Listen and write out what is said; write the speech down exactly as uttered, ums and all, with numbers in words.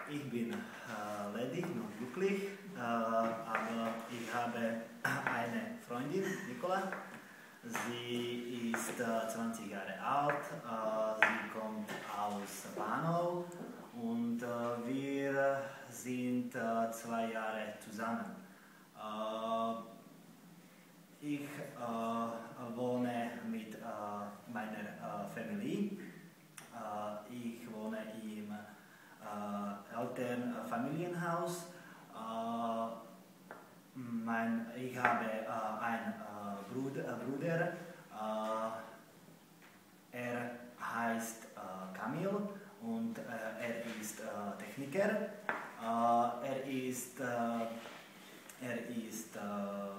Ich bin äh, ledig und glücklich, äh, aber ich habe eine Freundin, Nicola. Sie ist äh, zwanzig Jahre alt, äh, sie kommt aus Panau und äh, wir sind äh, zwei Jahre zusammen. Äh, ich äh, wohne mit äh, meiner äh, Familie. Äh, ich wohne im äh, Elternfamilienhaus. Äh, mein, ich habe äh, einen äh, Bruder, äh, Bruder äh, er heißt äh, Kamil und äh, er ist äh, Techniker. Äh, er ist, äh, er ist äh,